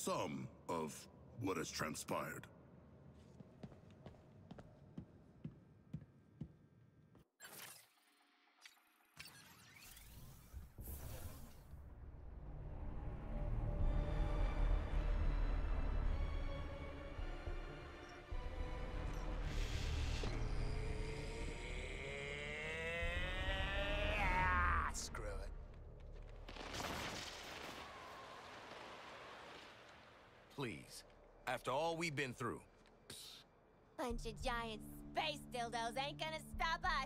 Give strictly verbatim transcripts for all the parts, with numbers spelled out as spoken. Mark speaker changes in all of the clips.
Speaker 1: some of what has transpired.
Speaker 2: Please. After all we've been through.
Speaker 3: Bunch of giant space dildos ain't gonna stop us!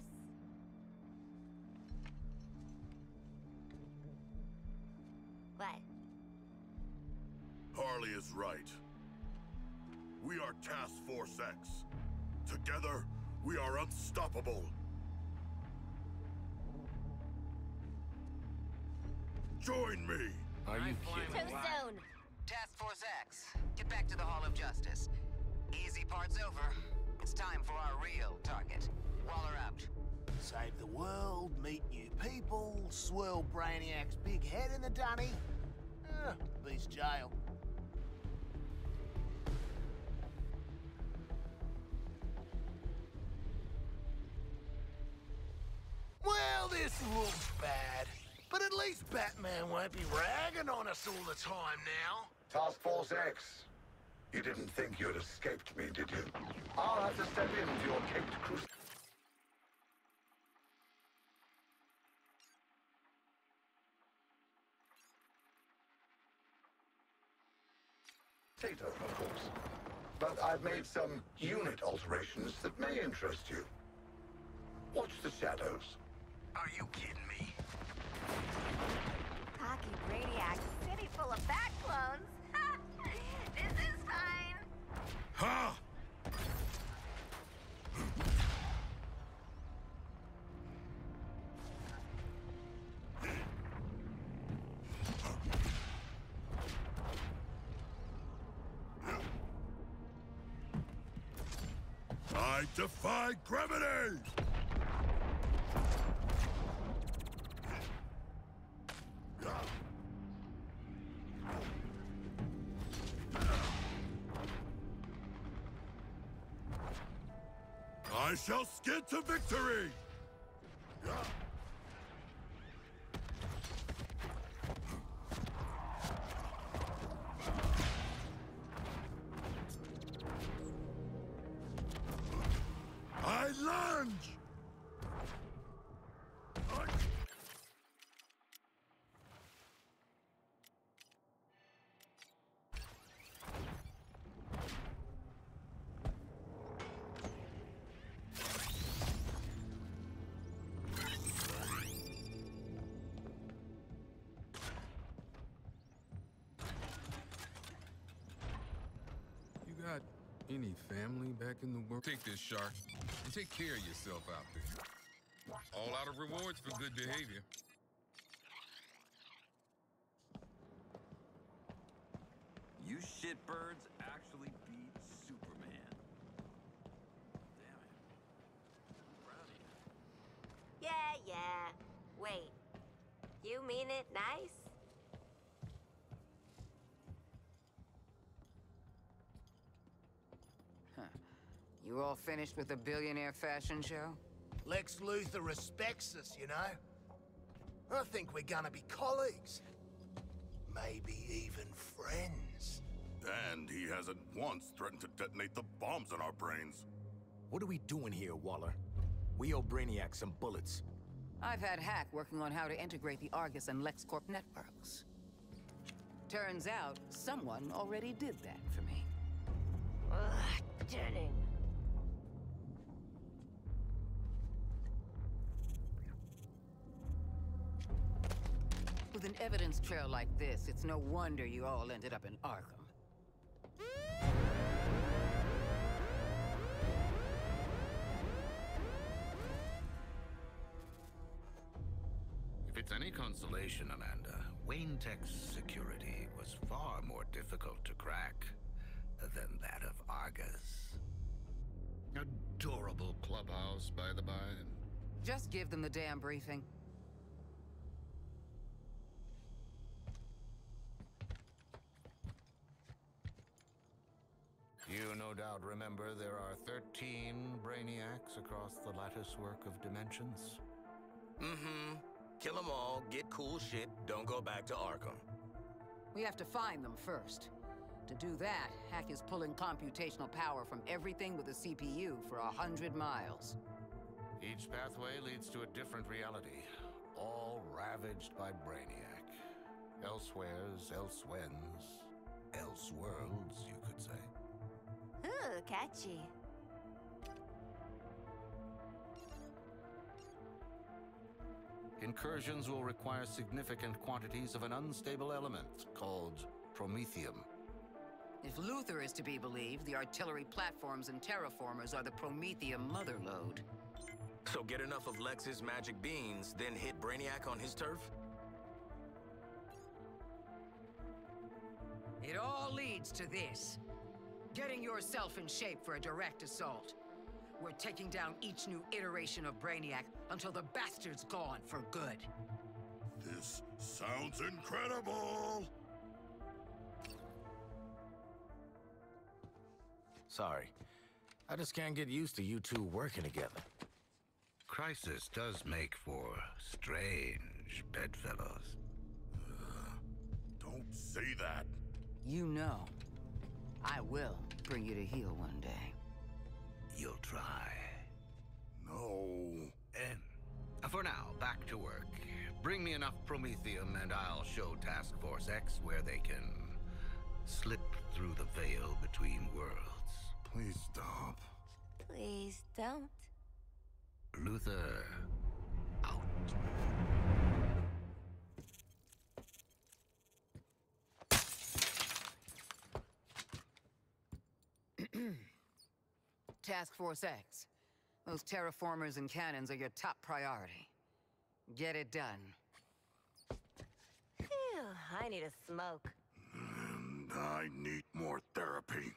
Speaker 3: What?
Speaker 1: Harley is right. We are Task Force X. Together, we are unstoppable. Join me!
Speaker 2: Are you
Speaker 3: Too
Speaker 2: kidding?
Speaker 3: soon!
Speaker 4: Task Force X, get back to the Hall of Justice. Easy part's over. It's time for our real target. Waller out.
Speaker 5: Save the world, meet new people, swirl Brainiac's big head in the dunny. Uh, beats jail. Well, this looks bad. But at least Batman won't be ragging on us all the time now.
Speaker 6: Task Force X. You didn't think you'd escaped me, did you? I'll have to step in for your caped crusader. Tato, of course. But I've made some unit alterations that may interest you. Watch the shadows.
Speaker 5: Are you kidding me?
Speaker 3: Cocky Brainiac, city full of bat clones. This is fine.
Speaker 1: Ha! I defy gravity! I shall skid to victory! I lunge!
Speaker 7: Got any family back in the world? Take this, Shark, and take care of yourself out there. All out of rewards for good behavior.
Speaker 8: You shitbirds actually beat Superman. Damn it. Proud of you.
Speaker 3: Yeah, yeah. Wait. You mean it nice?
Speaker 4: You all finished with the billionaire fashion show?
Speaker 5: Lex Luthor respects us, you know? I think we're gonna be colleagues. Maybe even friends.
Speaker 1: And he hasn't once threatened to detonate the bombs in our brains.
Speaker 2: What are we doing here, Waller? We owe Brainiac some bullets.
Speaker 4: I've had Hack working on how to integrate the Argus and LexCorp networks. Turns out, someone already did that for me.
Speaker 3: Ugh, Denning.
Speaker 4: With an evidence trail like this, it's no wonder you all ended up in Arkham.
Speaker 9: If it's any consolation, Amanda, Wayne Tech's security was far more difficult to crack than that of Argus. Adorable clubhouse, by the by.
Speaker 4: Just give them the damn briefing.
Speaker 9: no doubt remember there are thirteen Brainiacs across the latticework of dimensions.
Speaker 2: Mm-hmm. Kill them all, get cool shit, don't go back to Arkham.
Speaker 4: We have to find them first. To do that, Hack is pulling computational power from everything with a C P U for a hundred miles.
Speaker 9: Each pathway leads to a different reality, all ravaged by Brainiac. Elsewheres, elsewhens, elseworlds, you could say.
Speaker 3: Ooh, catchy.
Speaker 9: Incursions will require significant quantities of an unstable element called promethium.
Speaker 4: If Luthor is to be believed, the artillery platforms and terraformers are the promethium motherlode.
Speaker 2: So get enough of Lex's magic beans, then hit Brainiac on his turf?
Speaker 4: It all leads to this. Getting yourself in shape for a direct assault. We're taking down each new iteration of Brainiac until the bastard's gone for good.
Speaker 1: This sounds incredible!
Speaker 2: Sorry. I just can't get used to you two working together.
Speaker 9: Crisis does make for strange bedfellows.
Speaker 1: Uh, don't say that.
Speaker 4: You know, I will bring you to heel one day.
Speaker 9: You'll try.
Speaker 1: No.
Speaker 9: And for now, back to work. Bring me enough promethium and I'll show Task Force X where they can slip through the veil between worlds.
Speaker 1: Please stop.
Speaker 3: Please don't.
Speaker 9: Luthor, out.
Speaker 4: Task Force X. Those terraformers and cannons are your top priority. Get it done.
Speaker 3: Phew, I need a smoke.
Speaker 1: And I need more therapy.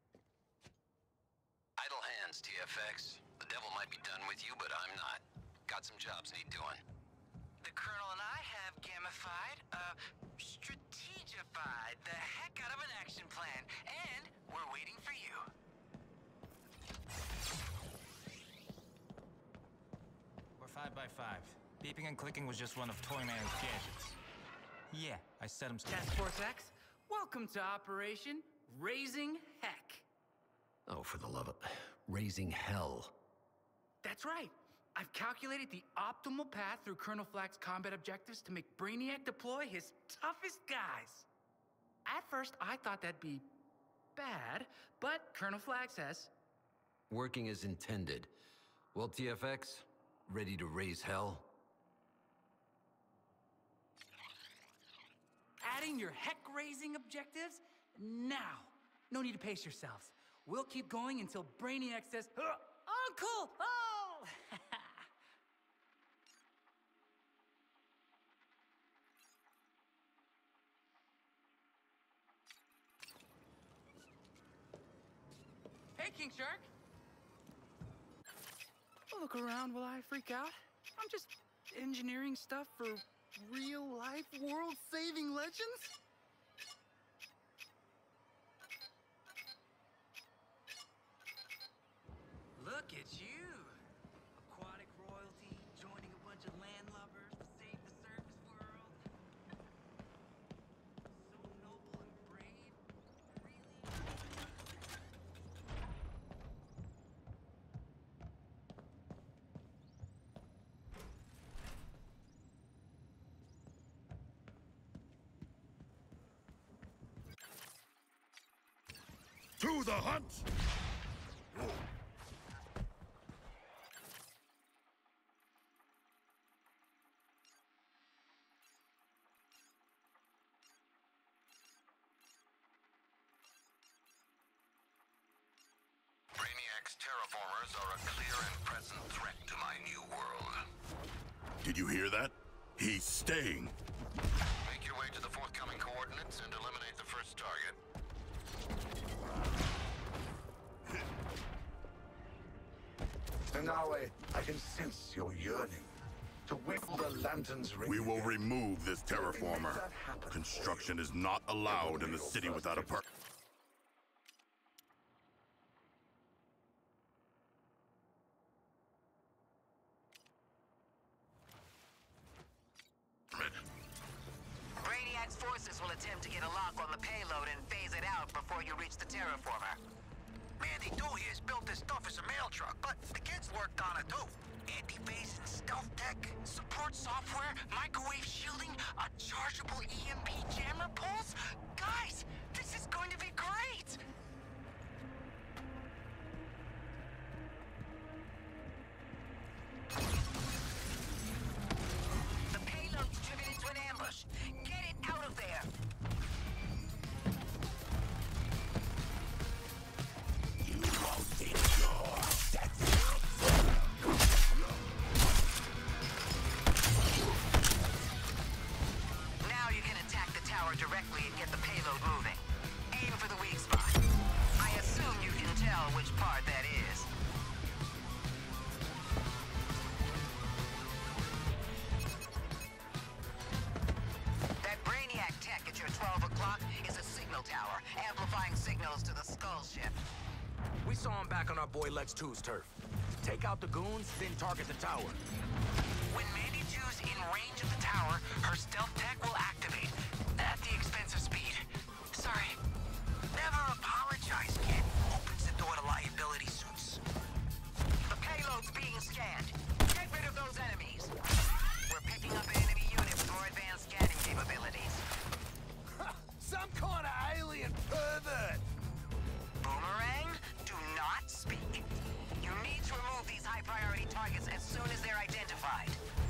Speaker 10: Idle hands, T F X. The devil might be done with you, but I'm not. Got some jobs need doing.
Speaker 11: The Colonel and I have gamified, uh, strategified the heck out of an action plan, and we're waiting for you.
Speaker 12: We're five by five. Beeping and clicking was just one of Toyman's gadgets. Yeah, I set him.
Speaker 13: Task Force X, welcome to Operation Raising Heck.
Speaker 10: Oh, for the love of... raising hell.
Speaker 13: That's right. I've calculated the optimal path through Colonel Flack's combat objectives to make Brainiac deploy his toughest guys. At first, I thought that'd be bad, but Colonel Flack says...
Speaker 10: Working as intended. Well, T F X, ready to raise hell?
Speaker 13: Adding your heck-raising objectives? Now. No need to pace yourselves. We'll keep going until Brainiac says, Uncle! Oh! Hey, King Shark! Look around while I freak out. I'm just engineering stuff for real-life, world-saving legends?
Speaker 11: Look at you! Aquatic royalty, joining a bunch of landlubbers to save the surface world. So noble and brave,
Speaker 1: really? To the hunt!
Speaker 10: Brainiac's terraformers are a clear and present threat to my new world.
Speaker 1: Did you hear that? He's staying.
Speaker 10: Make your way to the forthcoming coordinates and eliminate the first target.
Speaker 6: And now I, I can sense your yearning to wield the lantern's ring.
Speaker 1: We will
Speaker 6: again.
Speaker 1: remove this terraformer. Construction is not allowed in the city without a permit.
Speaker 11: lock on the payload and phase it out before you reach the terraformer.
Speaker 14: Mandy Doohier's built this stuff as a mail truck, but the kids worked on it too. Anti-phase and stealth tech,
Speaker 11: Support software, microwave shielding, a chargeable E M P jammer pulse? Guys, this is going to be great! The payload's driven into an ambush. Get it out of there!
Speaker 2: You won't endure that.
Speaker 11: Now you can attack the tower directly and get the payload moving. Aim for the weak spot. I assume you can tell which part that is. That Brainiac tech at your twelve o'clock is a signal tower, amplifying signals to the Skull ship.
Speaker 2: We saw him back on our boy Lex two's turf. Take out the goons, then target the tower.
Speaker 11: When Mandy two's in range of the tower, her stealth tech will activate. At the expense of speed. Sorry.
Speaker 14: never apologize, kid. Opens the door to liability suits.
Speaker 11: The payload's being scanned. Get rid of those enemies. We're picking up an enemy unit with more advanced scanning capabilities.
Speaker 5: Some kind of alien pervert!
Speaker 11: Boomerang, do not speak. You need to remove these high-priority targets as soon as they're identified.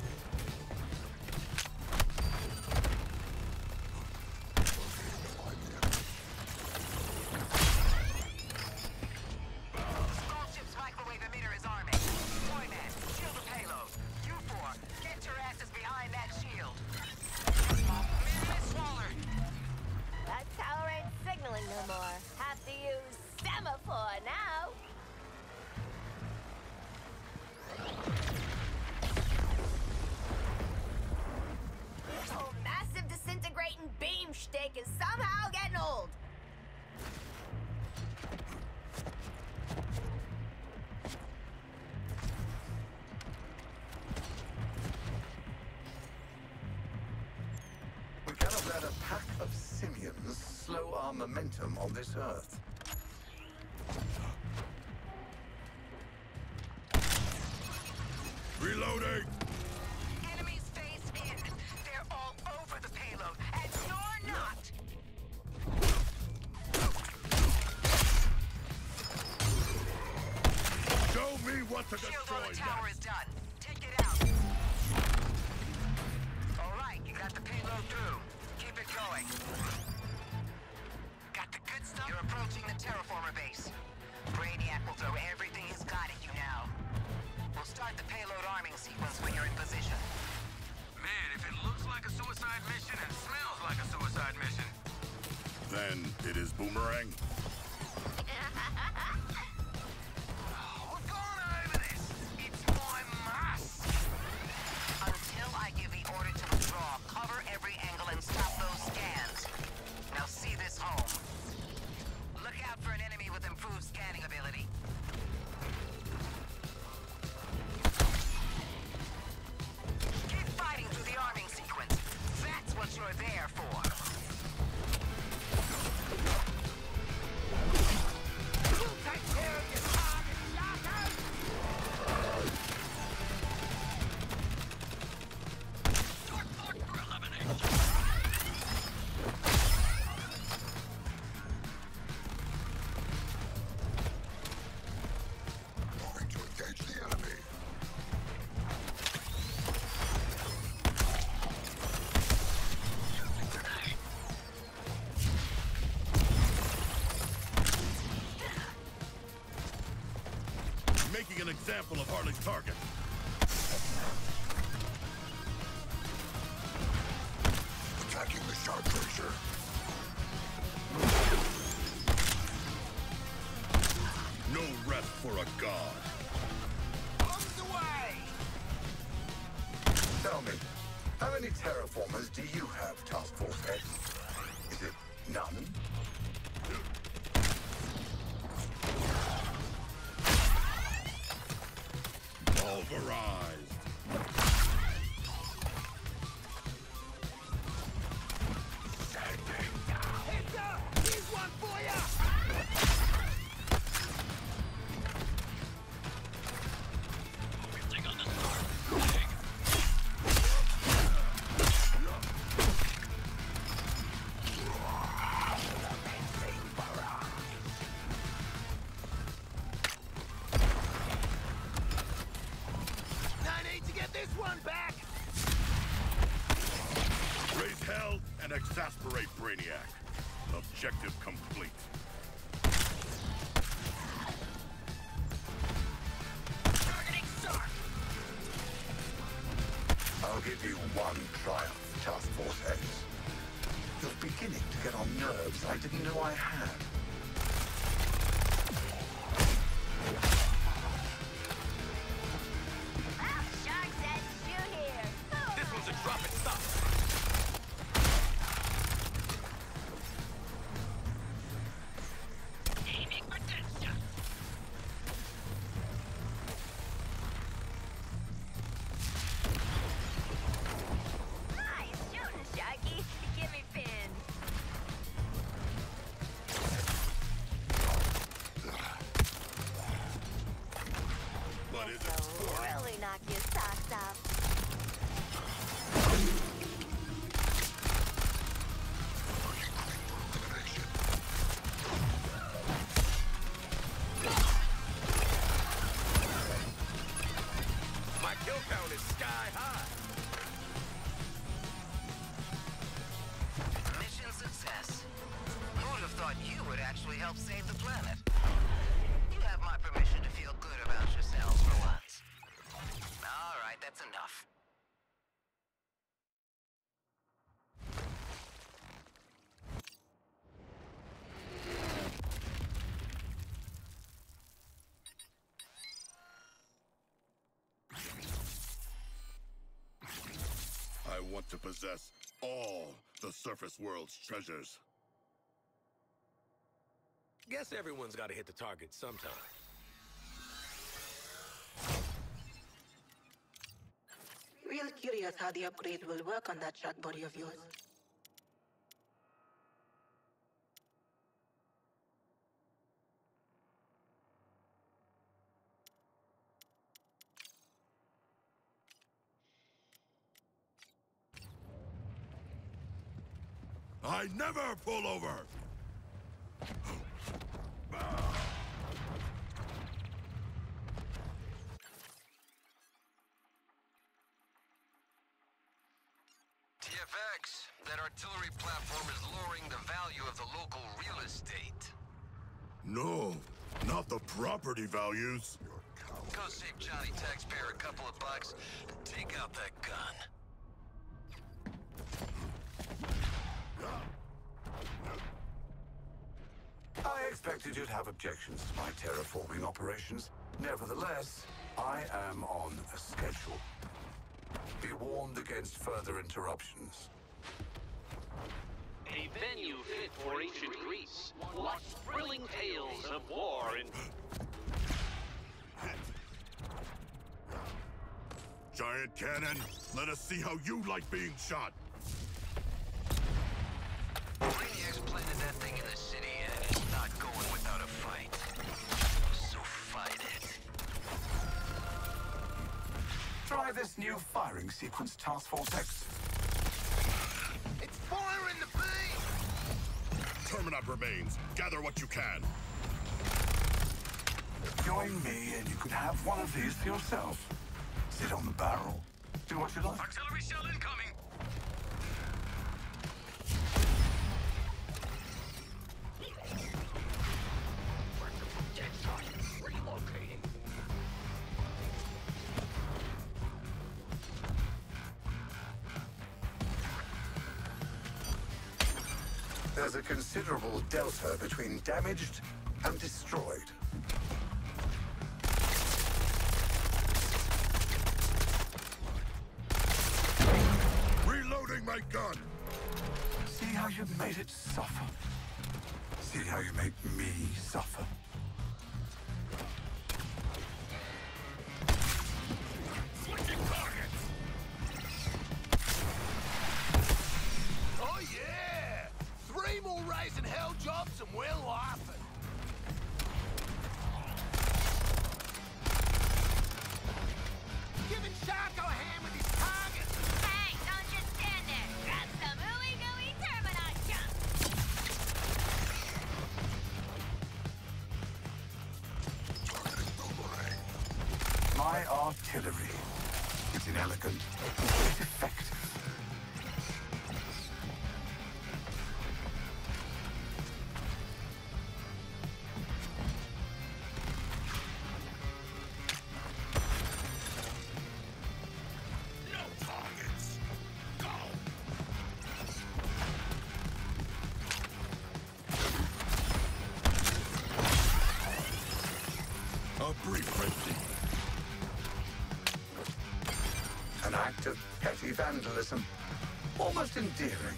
Speaker 11: The Skull ship's microwave emitter is arming. Toyman, shield the payload. You four, get your asses behind that shield. Miss Waller.
Speaker 3: That tower ain't signaling no more. Have to use semaphore now. This whole massive disintegrating beam shtick is somehow getting old.
Speaker 6: We cannot let a pack of simians slow our momentum on this Earth.
Speaker 1: Reloading!
Speaker 11: Enemies phased in. They're all over the payload, and you're not!
Speaker 1: Show me what to
Speaker 11: Shield
Speaker 1: destroy
Speaker 11: on the tower
Speaker 1: next.
Speaker 11: is done. Take it out. All right, you got the payload through. Keep it going. Got the good stuff? You're approaching the terraformer base. Brainiac will throw everything he's got at you now. We'll start the payload arming sequence when you're in position.
Speaker 14: Man, if it looks like a suicide mission and smells like a suicide mission.
Speaker 1: Then it is Boomerang.
Speaker 14: We're going over this. It's my must.
Speaker 11: Until I give the order to withdraw, cover every angle and stop those scans. Now see this home. Look out for an enemy with improved scanning ability. Keep fighting through the arming sequence. That's what you're there for. We'll take care of your target, suckers!
Speaker 14: Short port for elimination.
Speaker 6: Moving to engage the enemy.
Speaker 1: Making an example of Harley's target.
Speaker 6: Attacking the sharp tracer.
Speaker 1: No rest for a god.
Speaker 5: Bombs away!
Speaker 6: Tell me, how many terraformers do you have, Task Force Head? Is it none?
Speaker 1: Pulverized.
Speaker 6: Standing down.
Speaker 1: Objective complete.
Speaker 2: Targeting Sark!
Speaker 6: I'll give you one triumph, Task Force X. You're beginning to get on nerves I didn't know I had.
Speaker 3: Well, Shark said shoot here.
Speaker 2: This one's a drop and stop. Aiming for Deathshot.
Speaker 3: Nice shooting, Sharky. Give me pin.
Speaker 1: What is it?
Speaker 3: This'll really knock your socks off.
Speaker 2: My kill count is sky high.
Speaker 11: Mission success. Who would have thought you would actually help save the planet? You have my permission to feel good about yourselves for once. All right, that's enough.
Speaker 1: I want to possess all the surface world's treasures.
Speaker 2: Guess everyone's gotta hit the target sometime.
Speaker 15: Real curious how the upgrade will work on that shark body of yours.
Speaker 1: I never pull over!
Speaker 10: T F X, that artillery platform is lowering the value of the local real estate.
Speaker 1: No, not the property values.
Speaker 10: Go save Johnny Taxpayer a couple of bucks and take out that gun.
Speaker 6: I expected you'd have objections to my terraforming operations. Nevertheless, I am on a schedule. Be warned against further interruptions.
Speaker 16: A venue fit for ancient Greece. Watch thrilling tales of war and...
Speaker 1: Giant cannon, let us see how you like being shot.
Speaker 10: Brainiac's planted that thing in the city and it's not going without a fight. So fight it.
Speaker 6: Try this new firing sequence, Task Force X.
Speaker 5: It's fire in the beam!
Speaker 1: Terminat remains. Gather what you can.
Speaker 6: Join me and you could have one of these for yourself. Sit on the barrel. Do what you like.
Speaker 2: Artillery shell incoming! Relocating.
Speaker 6: There's a considerable delta between damaged and destroyed.
Speaker 1: Reloading my gun!
Speaker 6: See how you made it suffer. See how you make me suffer.
Speaker 2: Switching targets!
Speaker 5: Oh yeah! Three more raising hell jobs and we're laughing. Giving Sharko a hand with his targets.
Speaker 3: Hey, don't just stand there. Grab some ooey gooey Terminat junk.
Speaker 6: My artillery. It's inelegant, but it's effective.
Speaker 1: spree frenzy.
Speaker 6: An act of petty vandalism. Almost endearing.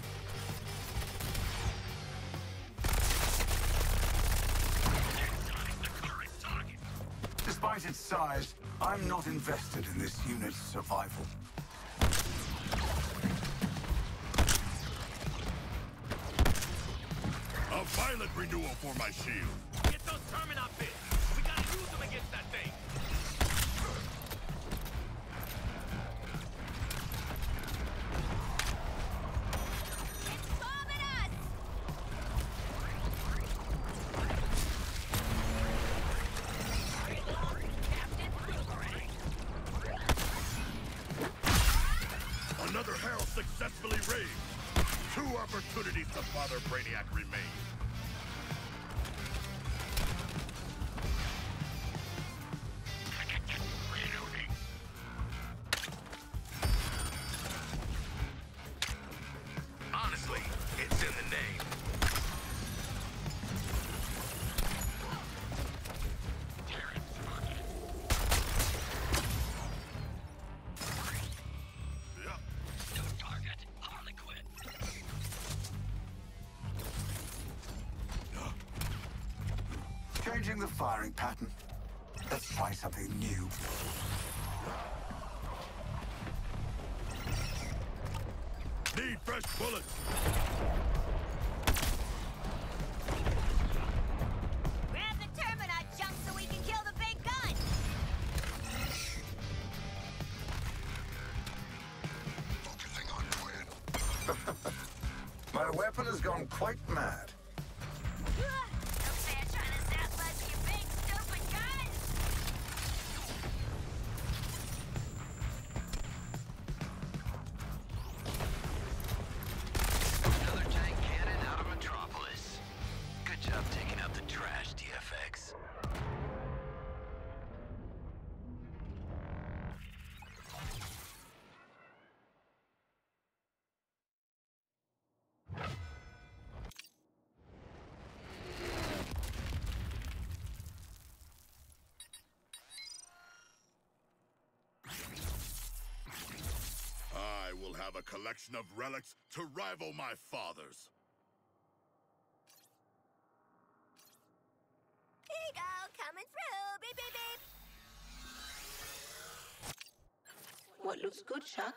Speaker 6: Despite its size, I'm not invested in this unit's survival.
Speaker 1: A violent renewal for my shield.
Speaker 2: Get those Terminot bits! We gotta use them against that thing!
Speaker 1: Another Herald successfully raised. Two opportunities to bother Brainiac remain.
Speaker 2: Honestly, it's in the name.
Speaker 6: Changing the firing pattern. Let's try something new.
Speaker 1: Need fresh bullets.
Speaker 3: Grab the Terminot junk so we can kill the big gun!
Speaker 6: Focusing on Quinn. My weapon has gone quite mad.
Speaker 3: Don't say I'm trying to zap us with your big stupid gun!
Speaker 10: Another tank cannon out of Metropolis. Good job taking out the trash, T F X.
Speaker 1: I will have a collection of relics to rival my father's.
Speaker 3: Here you go, coming through, beep beep beep!
Speaker 15: What looks good, Chuck?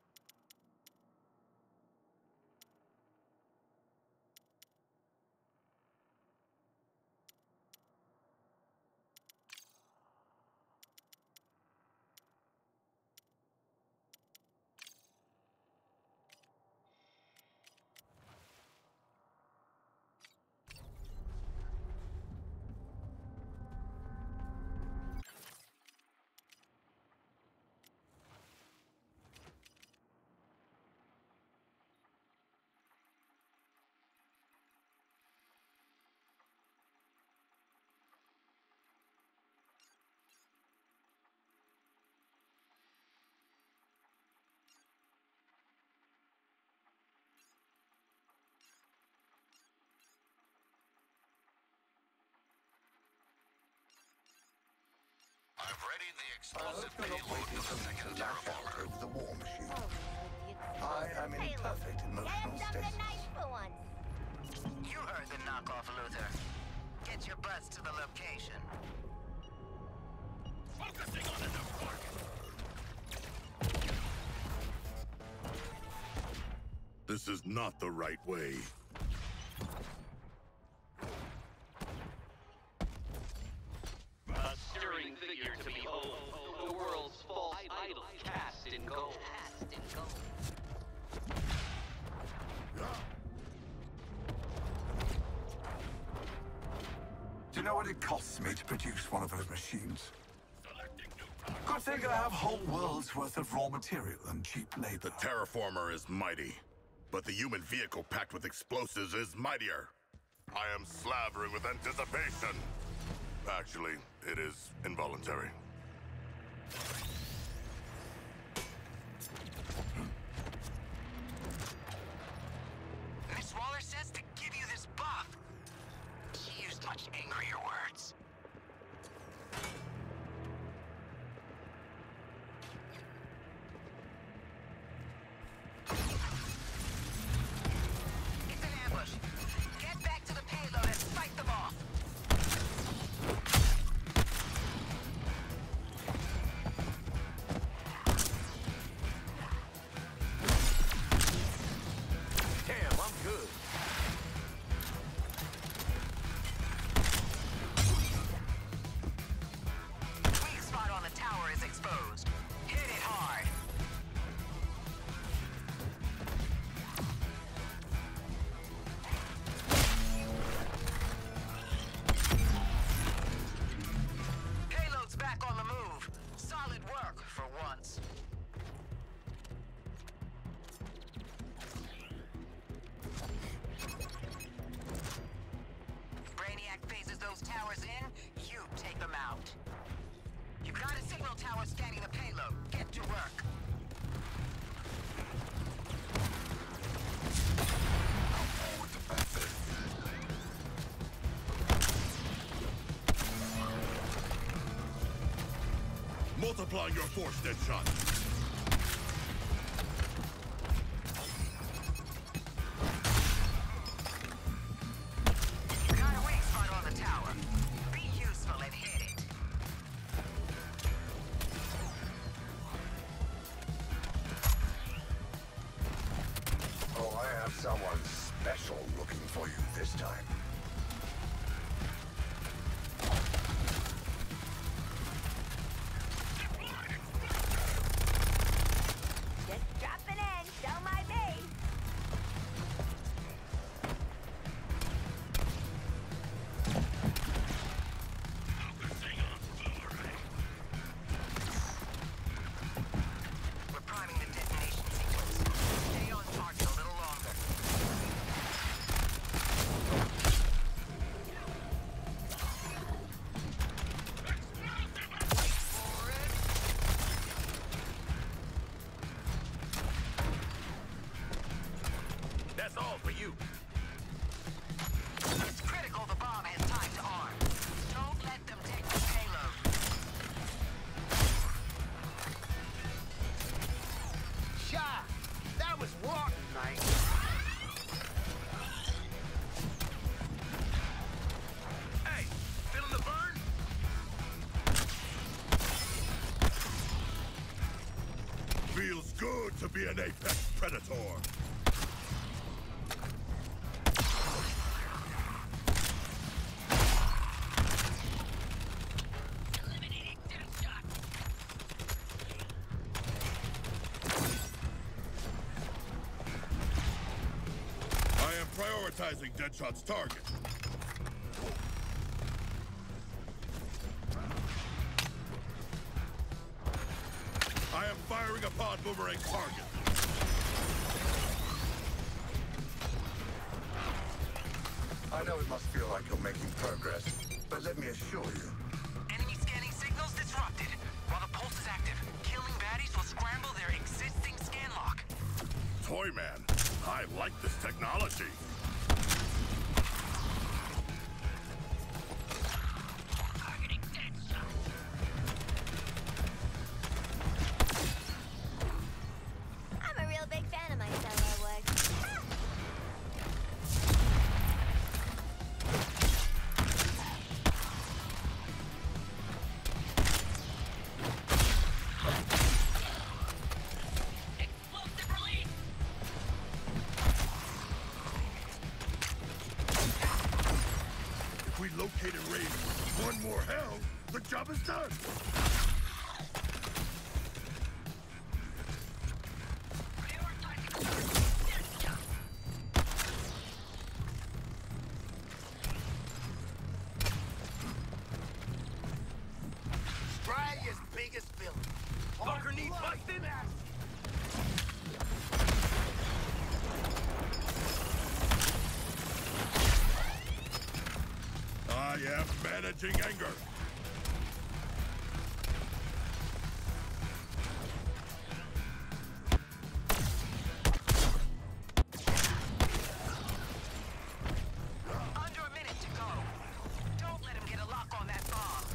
Speaker 6: I've readied the explosive payload for the second terraformer. Over the war machine. I am in perfect emotional state.
Speaker 3: Nice for once.
Speaker 11: You heard the knockoff, Luther. Get your butts to the location.
Speaker 1: Focusing on enough target. This is not the right way.
Speaker 16: A stirring figure to behold. The world's false idol cast in gold.
Speaker 11: Cast in gold.
Speaker 6: Do you know what it costs me to produce one of those machines? Good thing I have whole world's worth of raw material and cheap labor.
Speaker 1: The terraformer is mighty, but the human vehicle packed with explosives is mightier. I am slavering with anticipation. Actually, it is involuntary.
Speaker 11: Miss Waller says to give you this buff. She used much angrier words. towers in, you take them out. You've got a signal tower scanning the payload. Get to work.
Speaker 1: Multiplying your force, Deadshot.
Speaker 11: You got a weak spot on the tower. Be useful and hit it.
Speaker 6: Oh, I have someone special looking for you this time.
Speaker 3: Just dropping in. Show my base.
Speaker 11: We're priming the detonation sequence. Stay on target a little longer.
Speaker 2: That's all for you.
Speaker 11: It's critical the bomb has time to arm. Don't let them take the payload.
Speaker 5: Shah, that was rotten, mate.
Speaker 2: Hey, feeling the burn?
Speaker 1: Feels good to be an apex predator. I am prioritizing Deadshot's target. I am firing upon Boomerang's target.
Speaker 6: I know it must feel like you're making progress, but let me assure you,
Speaker 11: Enemy scanning signals disrupted. While the pulse is active, killing baddies will scramble their existing scan lock.
Speaker 1: Toyman, I like this technology.
Speaker 3: I'm a real big fan of my solo work.
Speaker 1: If we locate and raid one more hell, the job is done.
Speaker 5: Australia's biggest villain.
Speaker 2: Bunker needs busting?
Speaker 1: I am managing anger.
Speaker 11: Under a minute to go. Don't let him get a lock on that bomb.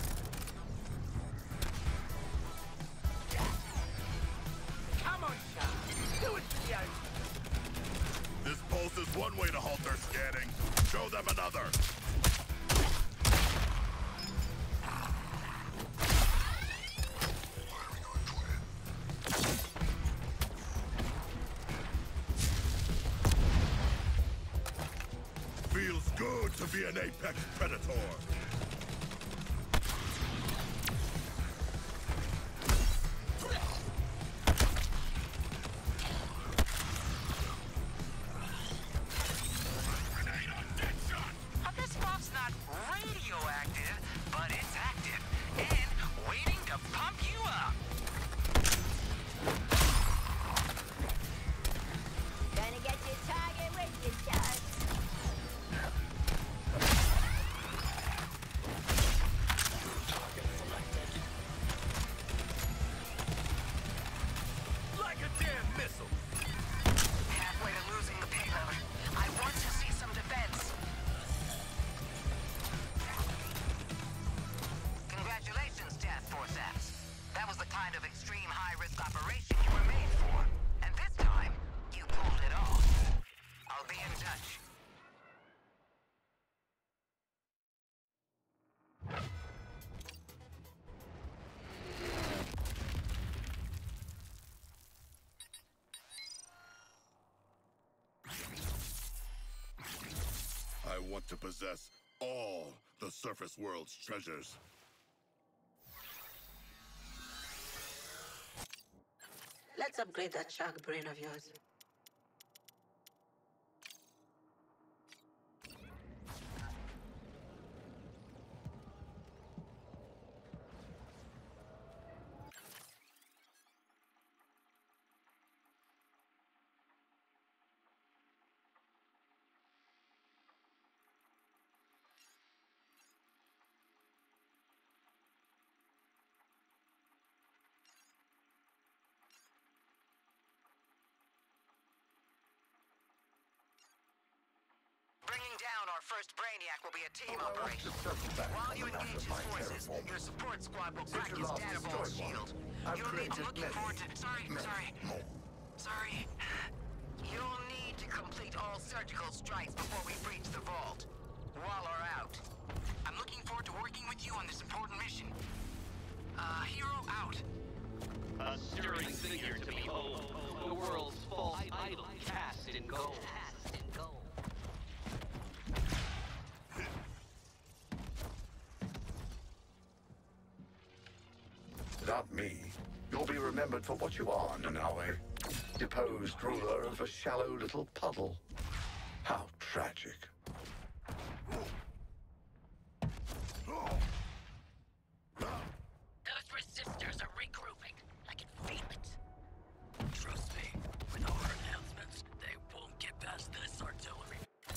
Speaker 5: Come on, Shah. Do it for the ocean.
Speaker 1: This pulse is one way to halt their scanning. Show them another. Feels good to be an apex predator.
Speaker 11: But this bomb's not radioactive, but it's active and waiting to pump you up.
Speaker 3: Gonna get your target with your shots.
Speaker 1: want to possess all the surface world's treasures.
Speaker 15: Let's upgrade that shark brain of yours.
Speaker 11: Bringing down our first Brainiac will be a team operation. While you engage his forces, your support squad will crack his data vault shield. You'll need to looking forward to... Sorry, sorry. Sorry. You'll need to complete all surgical strikes before we breach the vault. Waller out.
Speaker 2: I'm looking forward to working with you on this important mission. Uh, Hero out.
Speaker 16: A stirring figure to behold. The world's false idol cast in gold.
Speaker 6: Not me. You'll be remembered for what you are, Nanaue. Deposed ruler of a shallow little puddle. How tragic.
Speaker 10: Those resistors are regrouping. I can feel it. Trust me, with our announcements, they won't get past this artillery.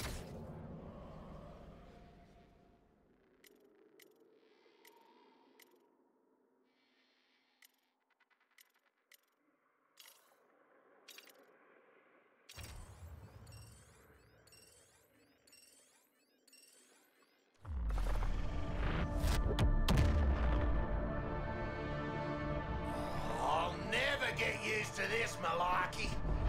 Speaker 5: I'll never get used to this malarkey.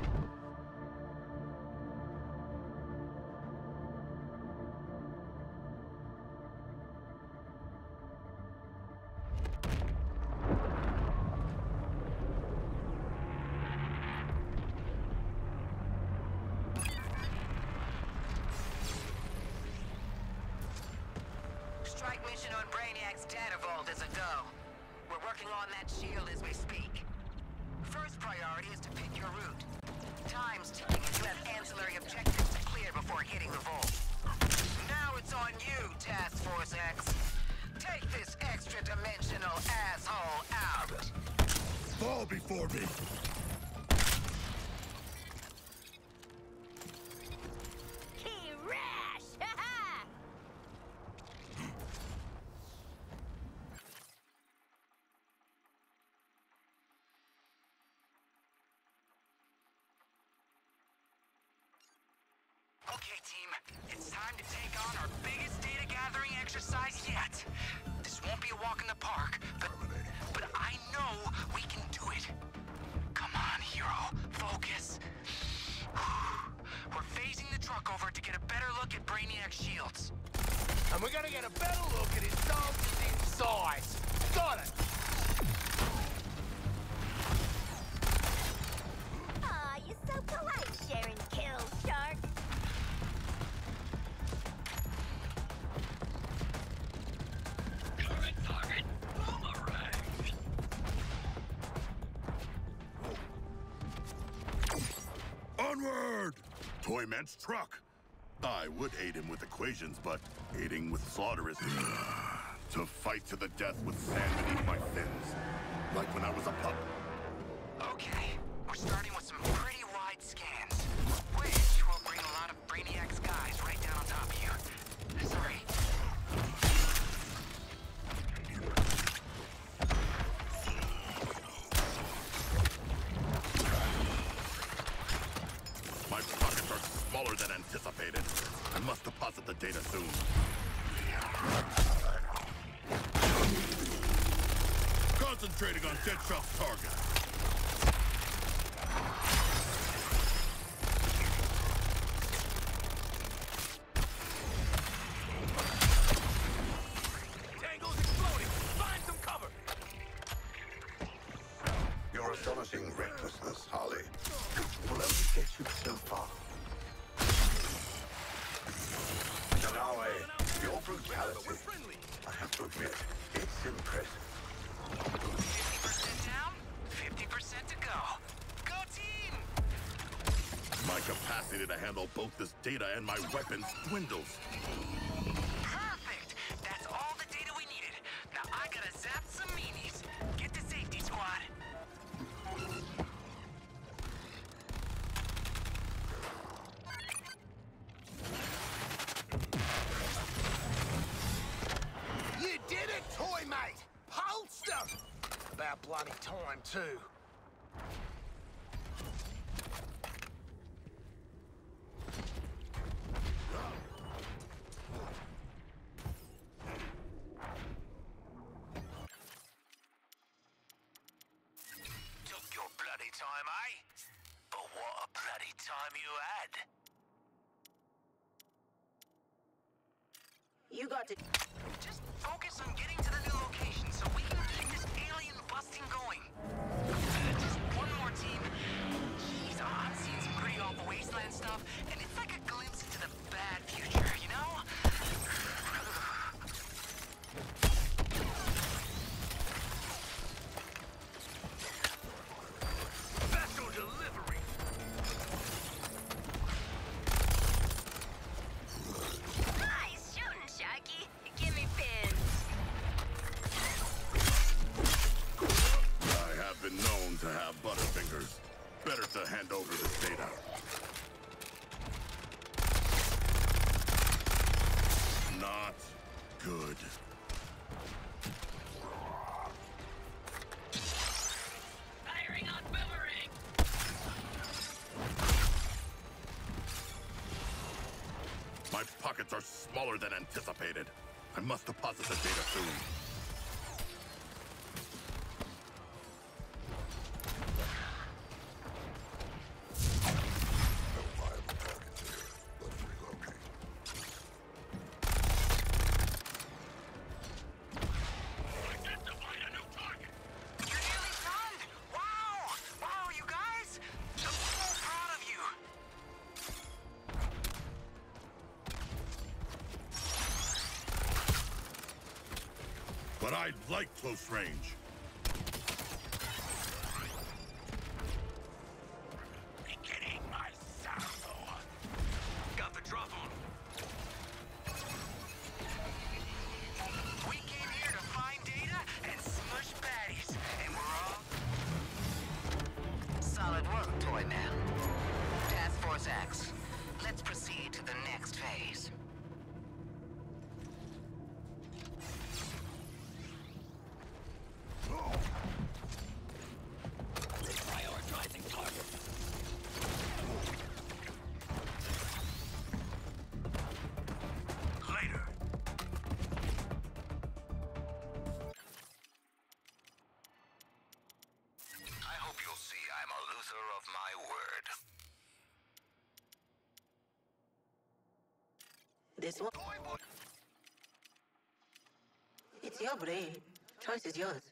Speaker 11: Strike mission on Brainiac's data vault is a go. We're working on that shield as we speak. First priority is to pick your route. Time's ticking and you have ancillary objectives to clear before hitting the vault. Now it's on you, Task Force X. Take this extra-dimensional asshole out.
Speaker 1: Fall before me!
Speaker 3: Key rash! Ha-ha!
Speaker 2: Okay, team. It's time to take on our biggest data gathering exercise yet. This won't be a walk in the park, but but I know we can do it. Come on, Hero. Focus. We're phasing the truck over to get a better look at Brainiac's shields.
Speaker 5: And we're gonna get a better look at his soldiers inside. Got it!
Speaker 3: Aw, you're so polite, sharing kills, Shark.
Speaker 10: Current target, Boomerang.
Speaker 1: Onward! Toyman's truck! I would aid him with equations, but aiding with slaughter is... to fight to the death with sand beneath my fins. Like when I was a pup.
Speaker 2: Okay, we're starting with some pretty wide scans, which will bring a lot of Brainiac's guys right down on top of you. Sorry.
Speaker 1: My pockets are smaller than anticipated. I must deposit the data soon. Concentrating on Deadshot's target.
Speaker 2: Tangle's exploding! Find some cover!
Speaker 6: Your astonishing recklessness, Harley, will only get you so far. And now admit, it's impressive.
Speaker 2: fifty percent down, fifty percent to go. Go team!
Speaker 1: My capacity to handle both this data and my weapons dwindles.
Speaker 2: Perfect! That's all the data we needed. Now I gotta zap some meanies. Get to safety, squad.
Speaker 5: You did it, toy mate! Holster! About bloody time, too.
Speaker 14: Took your bloody time, eh? But what a bloody time you had.
Speaker 15: You got it.
Speaker 2: Just focus on getting to the new location so we can keep this alien busting going. Uh, just one more team. Jeez, I'm seeing some pretty awful wasteland stuff, and it's like a glimpse into the bad future, you know?
Speaker 14: Special delivery.
Speaker 3: Nice shooting, Sharky. Give me pins.
Speaker 1: I have been known to have butterfingers. Better to hand over this data. Not good.
Speaker 10: Firing on boomerang!
Speaker 1: My pockets are smaller than anticipated. I must deposit the data soon.
Speaker 2: You're nearly done! Wow! Wow, you guys! I'm so proud of you!
Speaker 1: But I like close range.
Speaker 14: Beginning my salvo. Got the drop on.
Speaker 2: We came here to find data and smush baddies, and we're all... Solid work, Toy Man. Task Force X. Let's proceed to the next phase.
Speaker 10: Prioritizing target.
Speaker 14: Later. I hope you'll see I'm a loser of my word.
Speaker 15: This one. It's your brain. Choice is yours.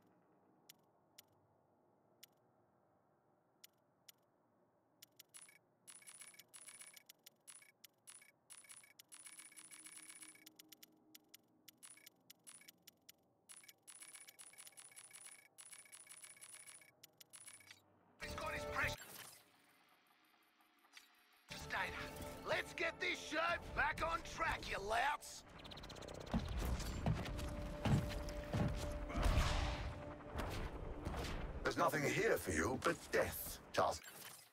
Speaker 5: He's got his precious data. Let's get this show back on track, you louts.
Speaker 6: There's nothing here for you but death, Task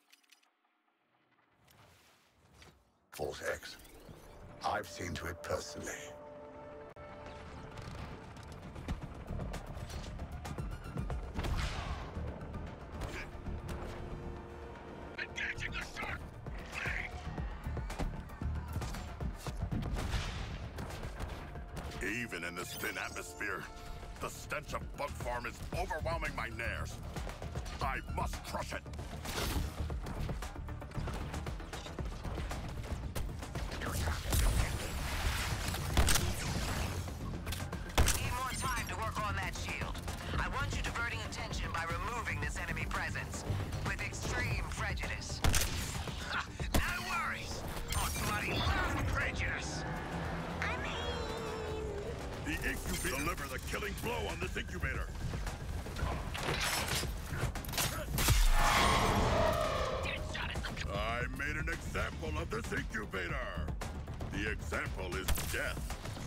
Speaker 6: Force X. I've seen to it personally.
Speaker 14: Engaging the shark!
Speaker 1: Even in this thin atmosphere, the stench of Bug Farm is overwhelming my nares. I must crush it.
Speaker 2: Need more time to work on that shield. I want you diverting attention by removing this enemy presence. With extreme prejudice.
Speaker 14: Ha! No worries! I bloody love prejudice!
Speaker 3: I mean...
Speaker 1: The incubator. Deliver the killing blow on this incubator. I made an example of this incubator. The example is death.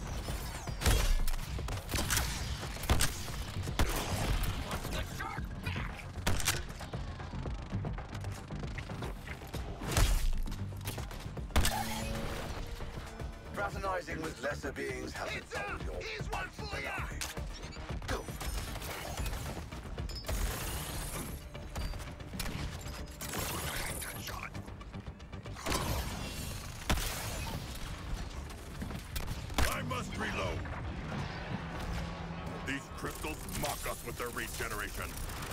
Speaker 6: Fraternizing with lesser beings has its own your...
Speaker 14: Here's one for ya!
Speaker 6: Go.
Speaker 1: I must reload. These crystals mock us with their regeneration.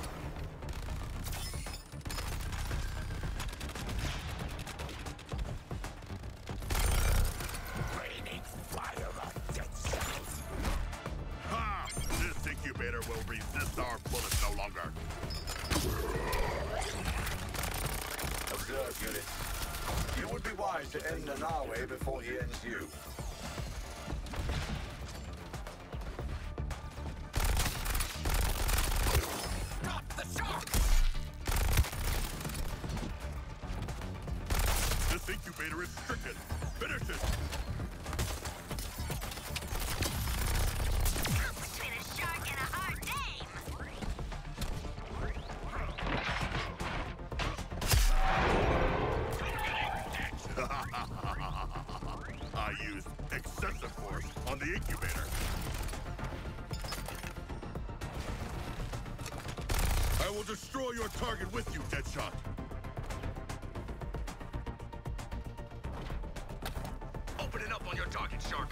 Speaker 14: Raining fire of dead cells.
Speaker 1: Ha! This incubator will resist our bullets no longer.
Speaker 6: Observe, units. You would be wise to end Nanawe before he ends you.
Speaker 14: Stop the shark!
Speaker 1: This incubator is stricken. Finish it!
Speaker 3: Between a shark and a hard name.
Speaker 1: I used excessive force on the incubator. I will destroy your target with you, Deadshot.
Speaker 14: Opening up on your target, Shark.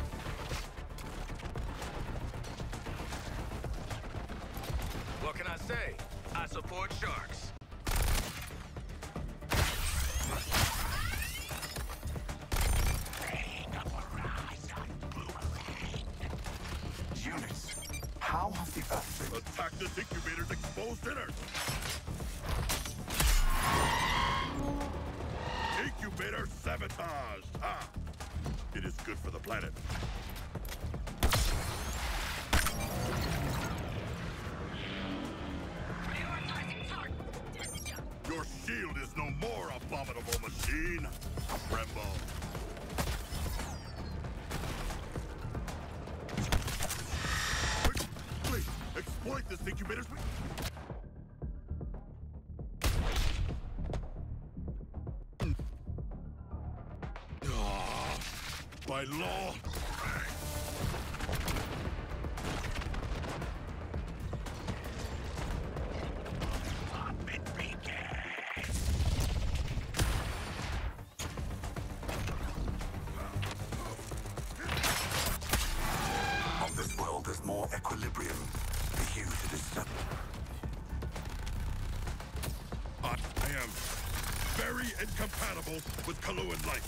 Speaker 14: What can I say? I support sharks.
Speaker 6: Units, how have the Earth been...
Speaker 1: Attack this incubator's exposed innards. Incubator sabotage. Ah, it is good for the planet. Your shield is no more, abominable machine. Brembo. Please, exploit this incubator's... Ah, by law.
Speaker 6: On this world, there's more equilibrium. The huge to disturb.
Speaker 1: I am very incompatible with Kaluan light.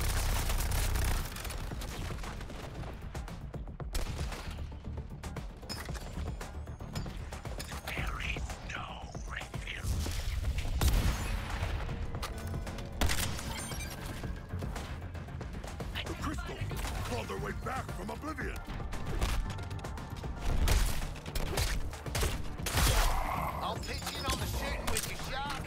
Speaker 14: There is no refuge.
Speaker 1: The crystals clawed their way back from oblivion.
Speaker 14: I'll pitch in on the shooting with you, Shark.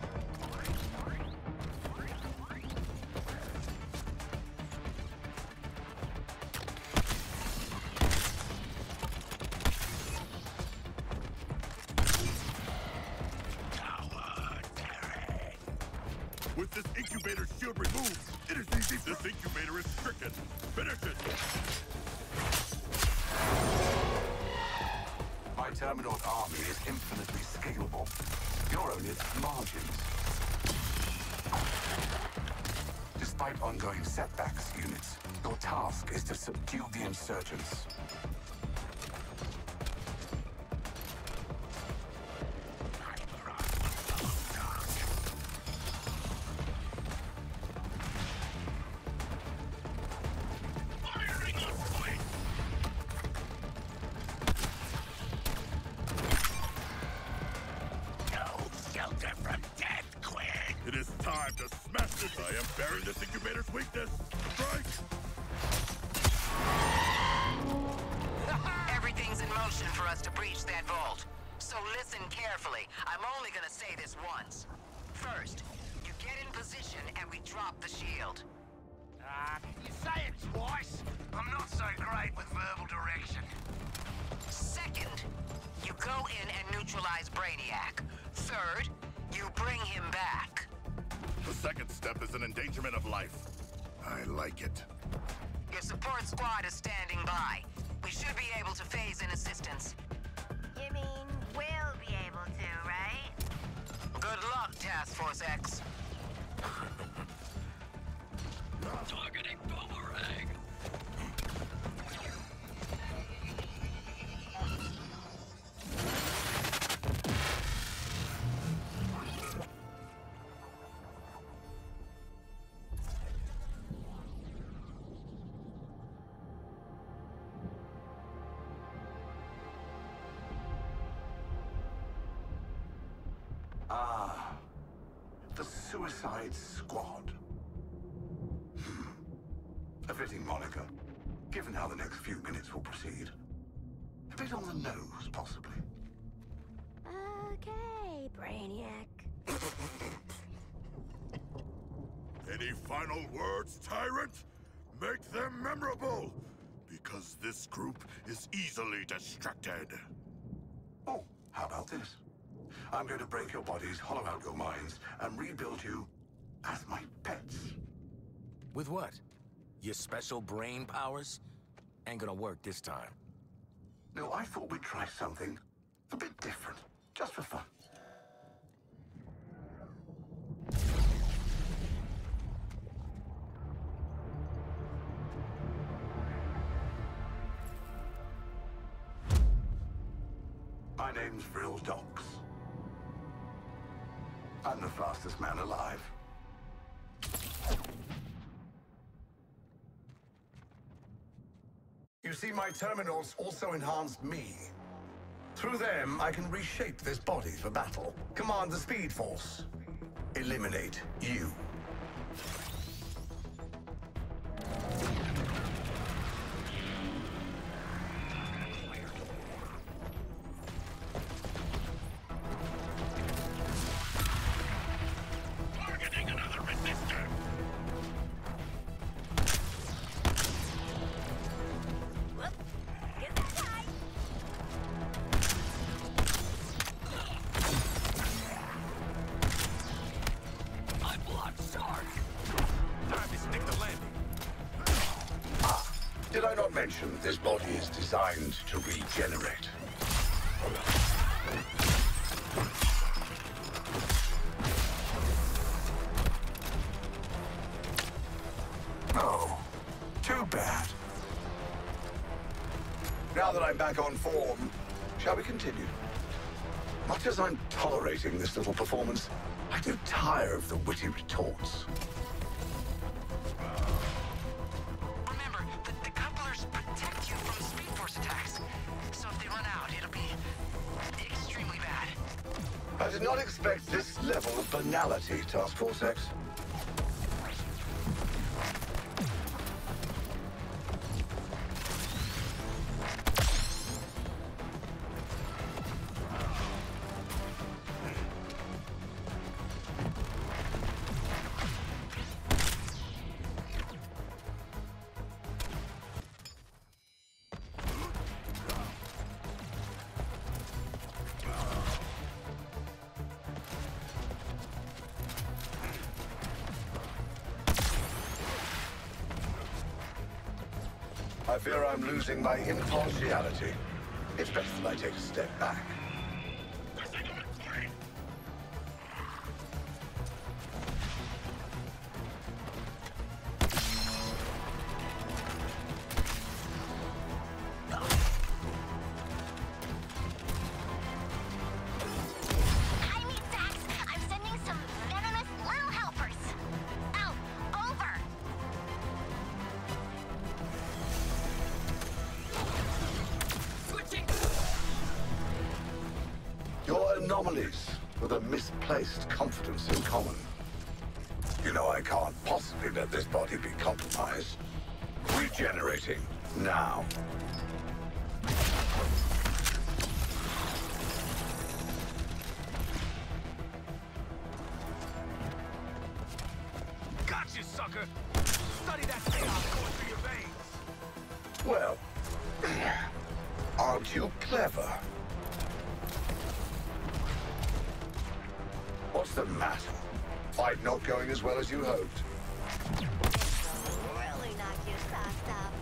Speaker 1: With this incubator shield removed, it is easy. This incubator is stricken. Finish it.
Speaker 6: My Terminaut army is infinitely scalable. You're only its margins. Despite ongoing setbacks, units, your task is to subdue the insurgents.
Speaker 1: It is time to smash this. I am bearing this incubator's weakness. Strike!
Speaker 11: us to breach that vault. So listen carefully. I'm only gonna say this once. First, you get in position and we drop the shield.
Speaker 14: Ah, uh, you say it twice. I'm not so great with verbal direction.
Speaker 11: Second, you go in and neutralize Brainiac. Third, you bring him back.
Speaker 1: The second step is an endangerment of life. I like it.
Speaker 11: Your support squad is standing by. We should be able to phase in assistance.
Speaker 3: You mean we'll be able to, right?
Speaker 11: Good luck, Task Force X.
Speaker 10: Targeting boomerang.
Speaker 6: Ah, the Suicide Squad. Hmm. A fitting moniker, given how the next few minutes will proceed. A bit on the nose, possibly.
Speaker 3: Okay, Brainiac.
Speaker 1: Any final words, Tyrant? Make them memorable! Because this group is easily distracted.
Speaker 6: Oh, how about this? I'm going to break your bodies, hollow out your minds, and rebuild you as my pets.
Speaker 17: With what? Your special brain powers? Ain't gonna work this time.
Speaker 6: No, I thought we'd try something a bit different, just for fun. My name's Vril Dox. I'm the fastest man alive. You see, my terminals also enhanced me. Through them, I can reshape this body for battle, command the Speed Force, eliminate you. Did I not mention this body is designed to regenerate? Oh, too bad. Now that I'm back on form, shall we continue? Much as I'm tolerating this little performance, I do tire of the witty retorts. I did not expect this level of banality, Task Force X. I fear I'm losing my impartiality. It's best that I take a step back. Anomalies with a misplaced confidence in common. You know I can't possibly let this body be compromised. Regenerating now. Aren't you clever? What's the matter? Fight not going as well as you hoped?
Speaker 3: Really knock your socks off.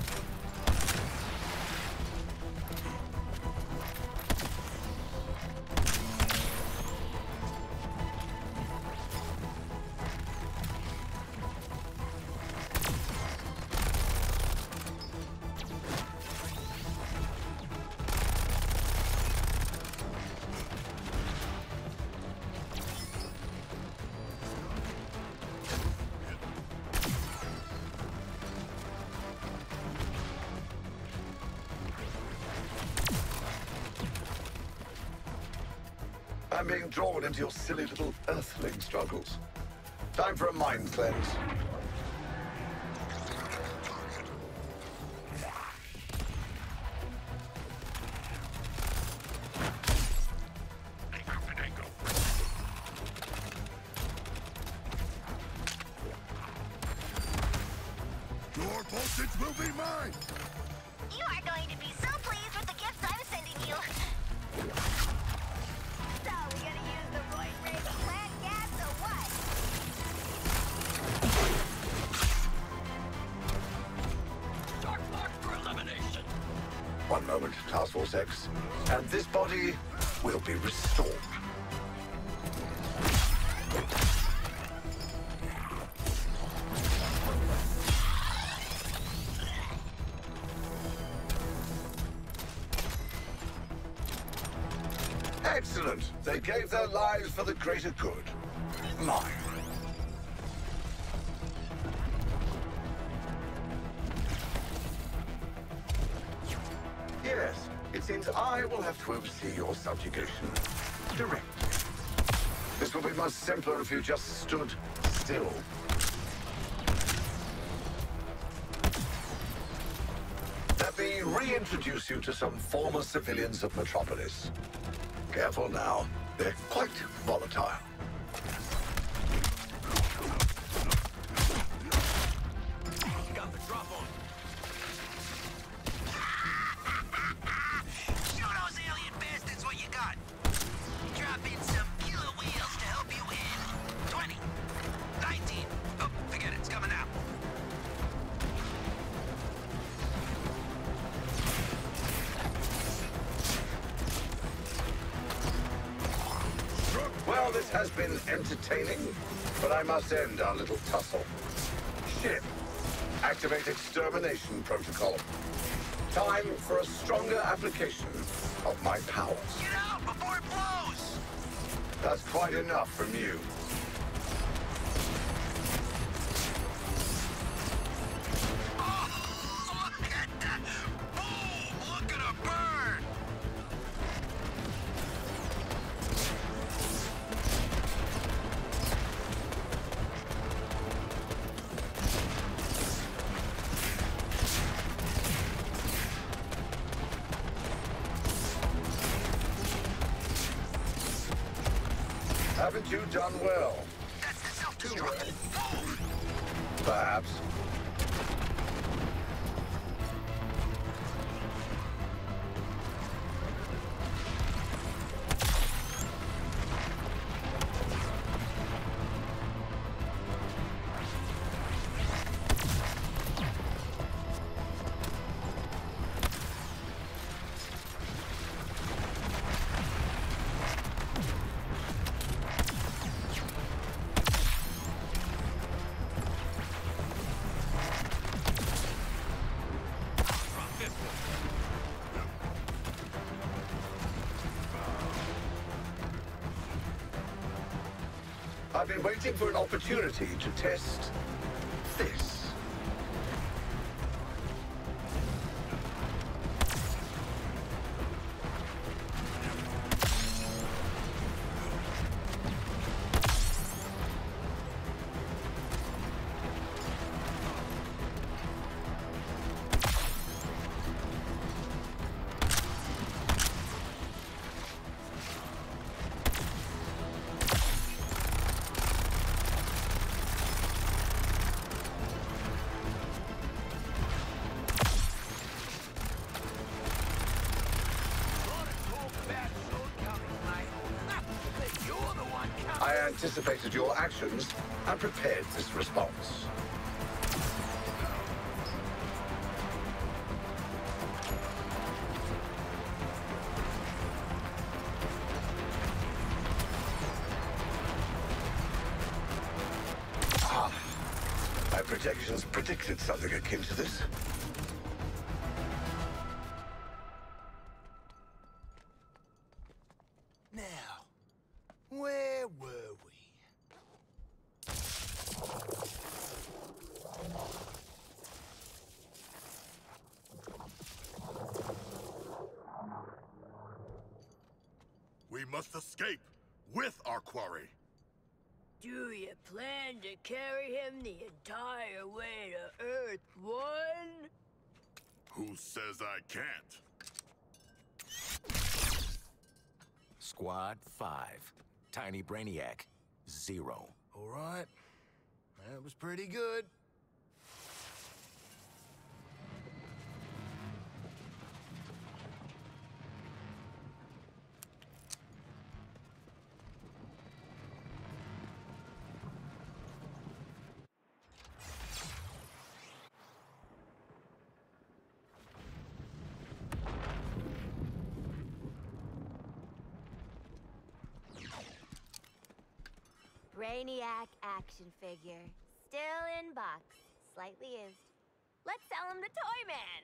Speaker 6: I'm being drawn into your silly little earthling struggles. Time for a mind cleanse.
Speaker 1: Your voltage will be mine!
Speaker 3: You are going to be so pleased with the gifts I'm sending you. So, we gonna use the Roid Ray to plant gas or what?
Speaker 10: Dark mark for elimination.
Speaker 6: One moment, Task Force X, and this body will be restored. Excellent. They gave their lives for the greater good. Mine. Yes, it seems I will have to oversee your subjugation directly. This will be much simpler if you just stood still. Let me reintroduce you to some former civilians of Metropolis. Careful now. They're quite volatile.
Speaker 8: Got the drop on.
Speaker 14: Show those alien bastards what you got. Drop in some killer wheels to help you win. twenty. nineteen. Oh, forget it. It's coming out.
Speaker 6: Well, this has been entertaining, but I must end our little tussle. Ship, activate extermination protocol. Time for a stronger application of my powers.
Speaker 14: Get out before it blows!
Speaker 6: That's quite enough from you.
Speaker 14: Oh, look at that! Boom! Look at her burn!
Speaker 6: Haven't you done well?
Speaker 14: That's the self-destruct. Move!
Speaker 6: Perhaps. I've been waiting for an opportunity to test this. anticipated your actions and prepared this response. Ah, my projections predicted something akin to this.
Speaker 5: Where were we?
Speaker 1: We must escape with our quarry.
Speaker 18: Do you plan to carry him the entire way to Earth One?
Speaker 1: Who says I can't?
Speaker 17: Squad five. Tiny Brainiac, zero.
Speaker 5: All right. That was pretty good.
Speaker 3: Brainiac action figure. Still in box. Slightly used. Let's sell him to Toy Man!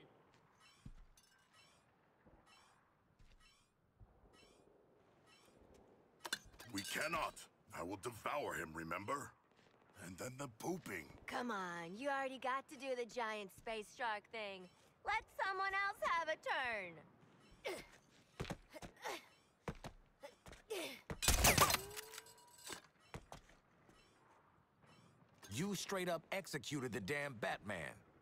Speaker 1: We cannot. I will devour him, remember? And then the pooping.
Speaker 3: Come on, you already got to do the giant space shark thing. Let someone else have a turn.
Speaker 17: You straight up executed the damn Batman.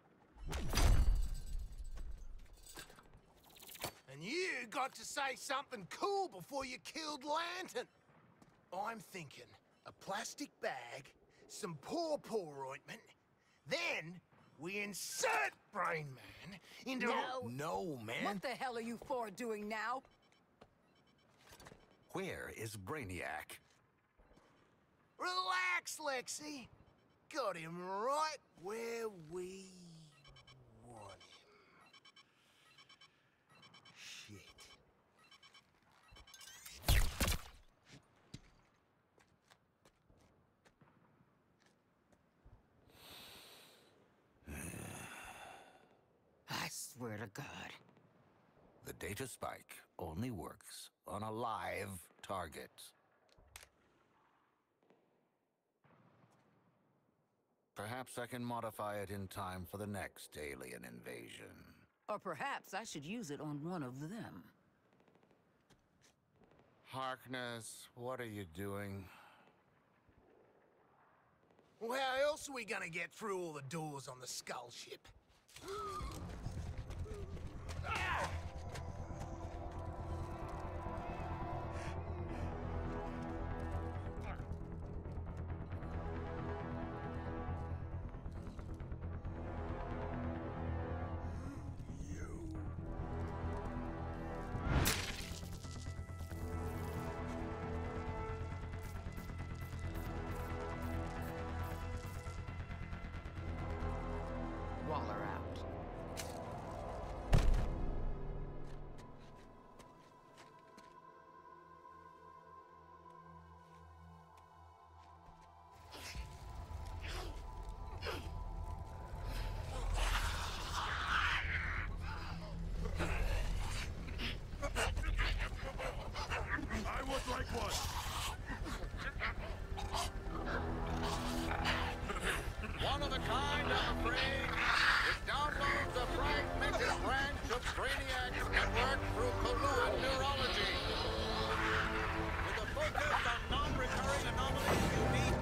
Speaker 5: And you got to say something cool before you killed Lantern. I'm thinking a plastic bag, some paw-paw ointment, then we insert Brain Man into...
Speaker 4: No.
Speaker 17: No, man.
Speaker 4: What the hell are you four doing now?
Speaker 9: Where is Brainiac?
Speaker 5: Relax, Lexi. Got him right where we want him. Shit.
Speaker 4: I swear to God.
Speaker 9: The data spike only works on a live target. Perhaps I can modify it in time for the next alien invasion.
Speaker 4: Or perhaps I should use it on one of them.
Speaker 9: Harkness, what are you doing?
Speaker 5: Well, how else are we gonna get through all the doors on the Skull ship? Ah!
Speaker 4: Waller out.
Speaker 1: I was like one.
Speaker 9: One of the kind, I'm afraid. It downloads a fragmented branch of Brainiac's network through colluid neurology. With a focus on non-recurring anomalies unique.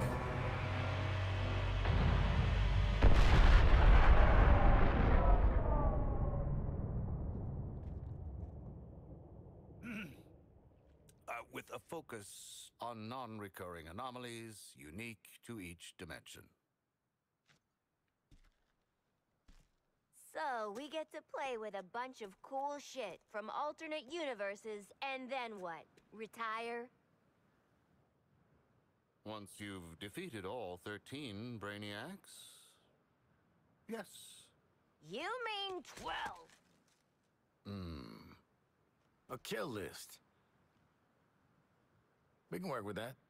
Speaker 9: uh, with a focus on non-recurring anomalies unique to each dimension.
Speaker 3: So, we get to play with a bunch of cool shit from alternate universes, and then what? Retire?
Speaker 9: Once you've defeated all thirteen Brainiacs? Yes.
Speaker 3: You mean twelve?
Speaker 17: Hmm. A kill list. We can work with that.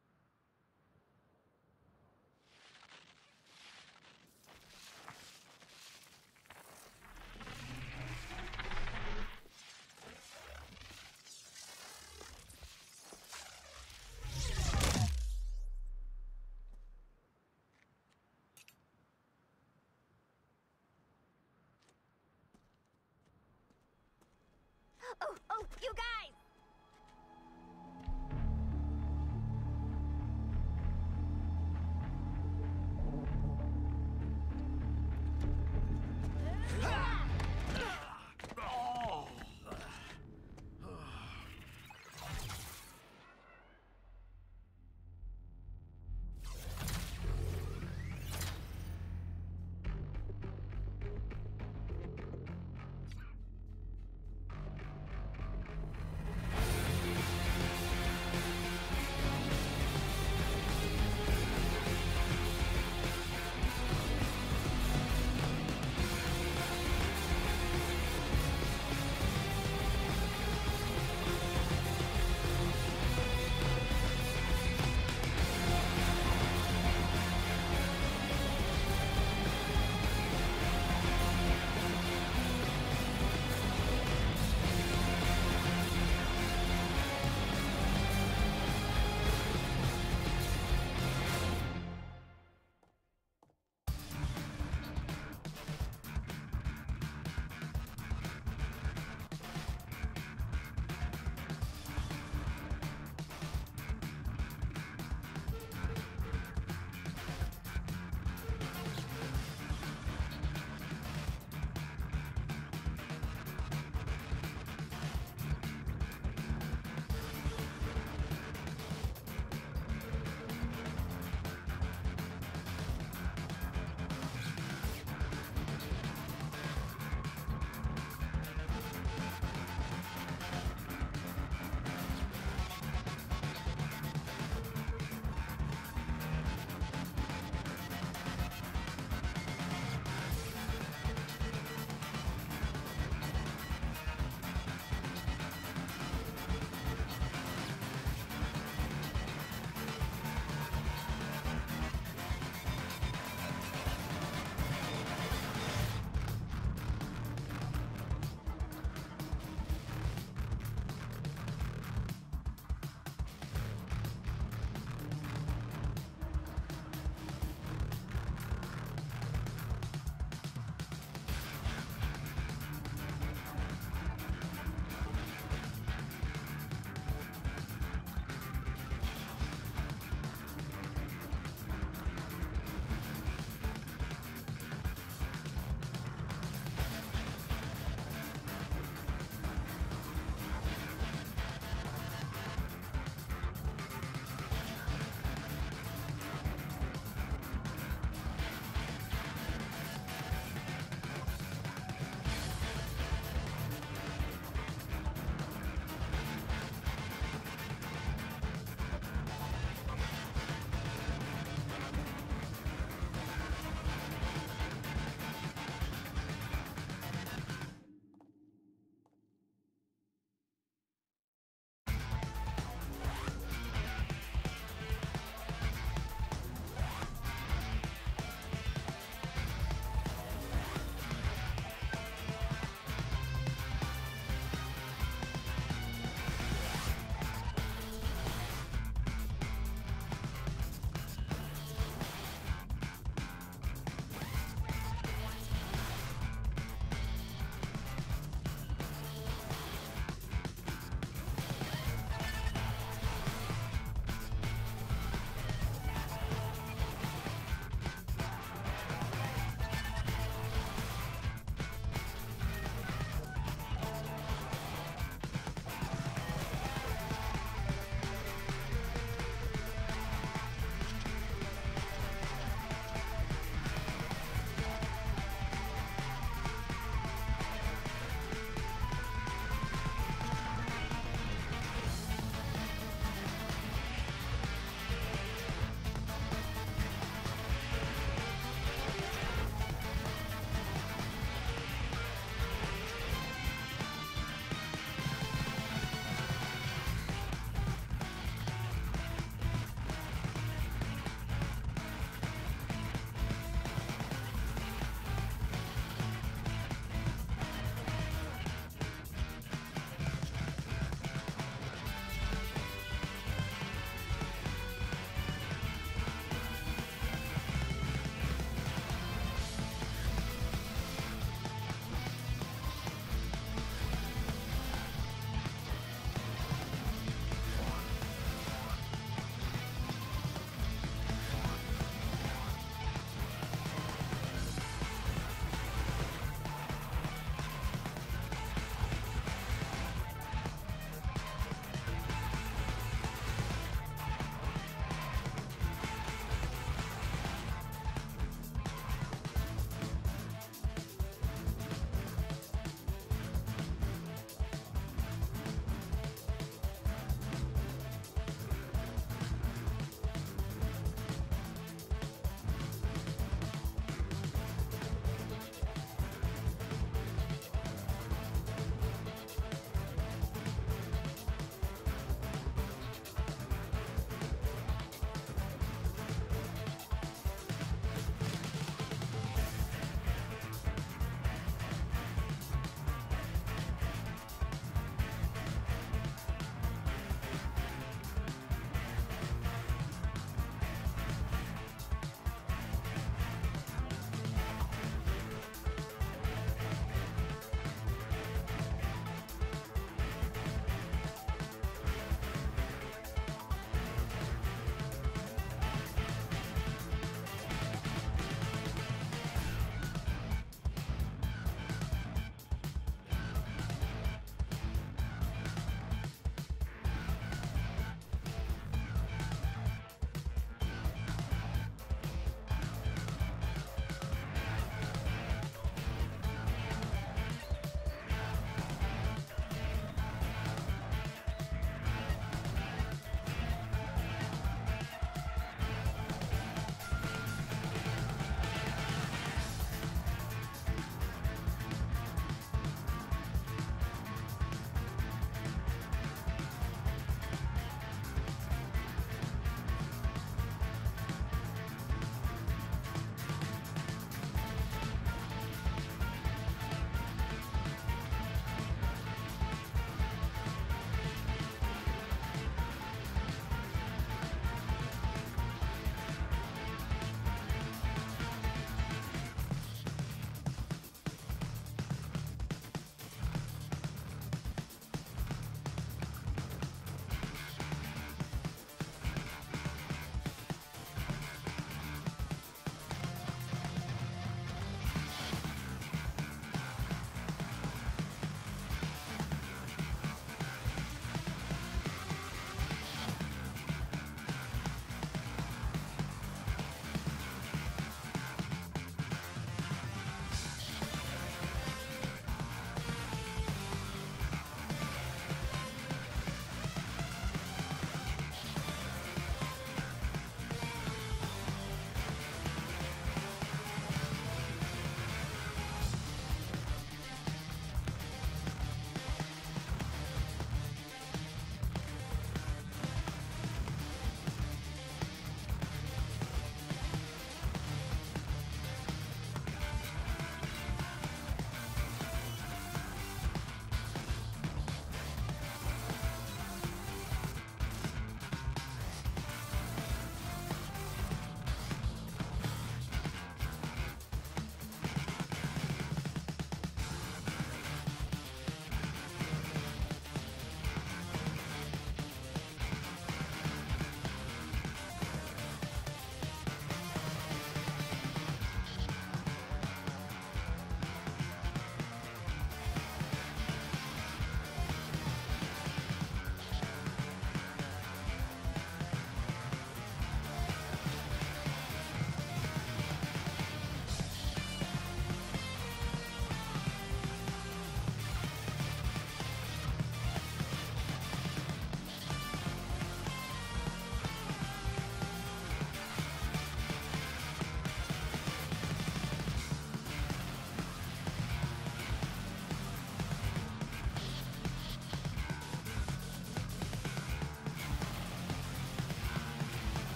Speaker 3: Oh, oh, you guys!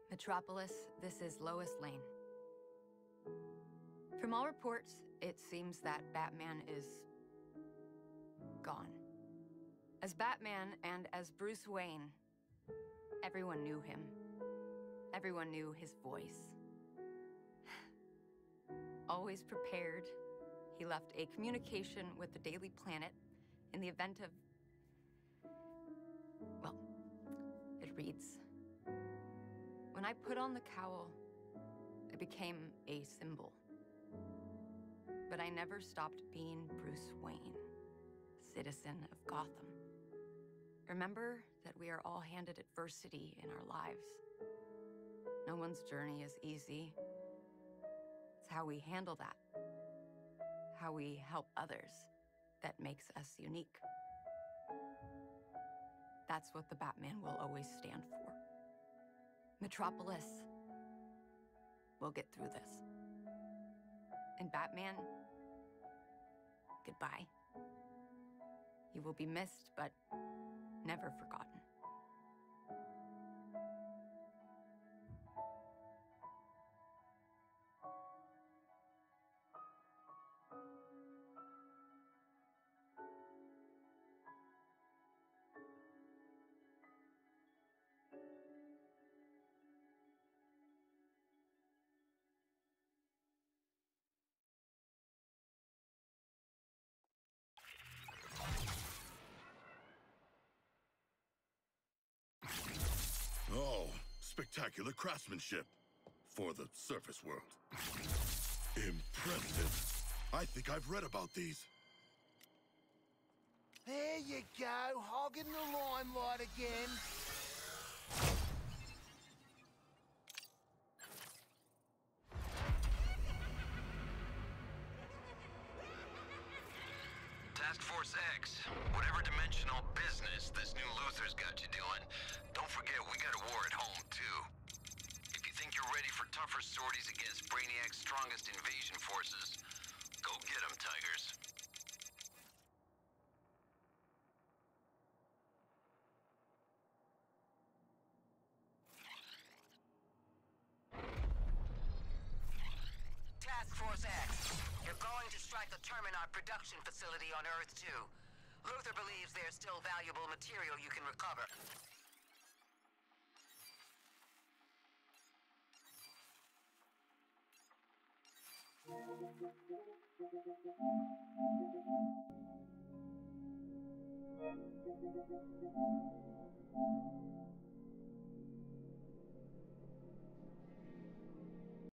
Speaker 19: Metropolis, this is Lois Lane. From all reports, it seems that Batman is gone. As Batman and as Bruce Wayne, everyone knew him. Everyone knew his voice. Always prepared, he left a communication with the Daily Planet in the event of... Well, it reads, "When I put on the cowl, it became a symbol. But I never stopped being Bruce Wayne, citizen of Gotham. Remember that we are all handed adversity in our lives. No one's journey is easy. It's how we handle that, how we help others, that makes us unique. That's what the Batman will always stand for. Metropolis will get through this. And Batman, goodbye. You will be missed, but never forgotten."
Speaker 1: Oh, spectacular craftsmanship for the surface world. Impressive. I think I've read about these.
Speaker 5: There you go, hogging the limelight again.
Speaker 14: Task Force X, whatever dimensional business this new Luthor's got you doing, don't forget we got a war at home, too. If you think you're ready for tougher sorties against Brainiac's strongest invasion forces, go get them, Tigers.
Speaker 11: Task Force X, you're going to strike a Terminot production facility on Earth two. Luthor believes there's still valuable material you can recover.
Speaker 20: Thank you.